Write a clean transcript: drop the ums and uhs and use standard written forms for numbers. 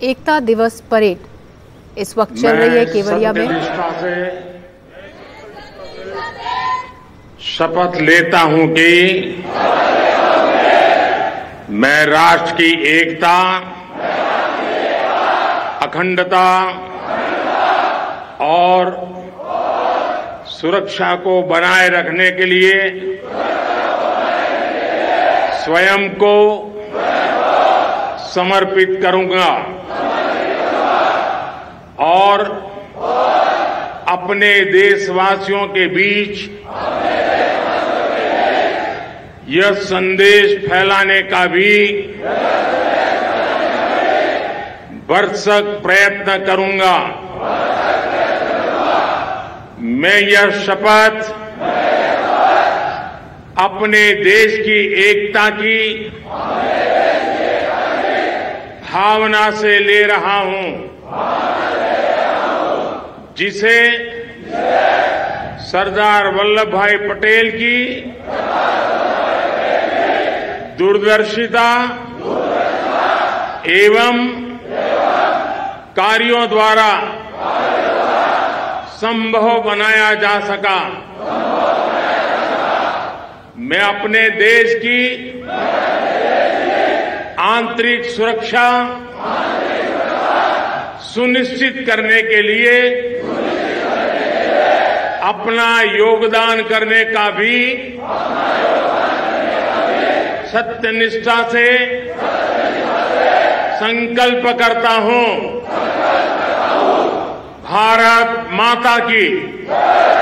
एकता दिवस परेड इस वक्त चल रही है केवड़िया में। निष्ठा से शपथ लेता हूं कि मैं राष्ट्र की एकता, अखंडता और सुरक्षा को बनाए रखने के लिए स्वयं को समर्पित करूंगा और अपने देशवासियों के बीच यह संदेश फैलाने का भी भरसक प्रयत्न करूंगा। मैं यह शपथ अपने देश की एकता की भावना से ले रहा हूं, जिसे सरदार वल्लभ भाई पटेल की दूरदर्शिता एवं कार्यों द्वारा संभव बनाया जा सका। मैं अपने देश की आंतरिक सुरक्षा सुनिश्चित करने के लिए अपना योगदान करने का भी सत्यनिष्ठा से संकल्प करता हूं। भारत माता की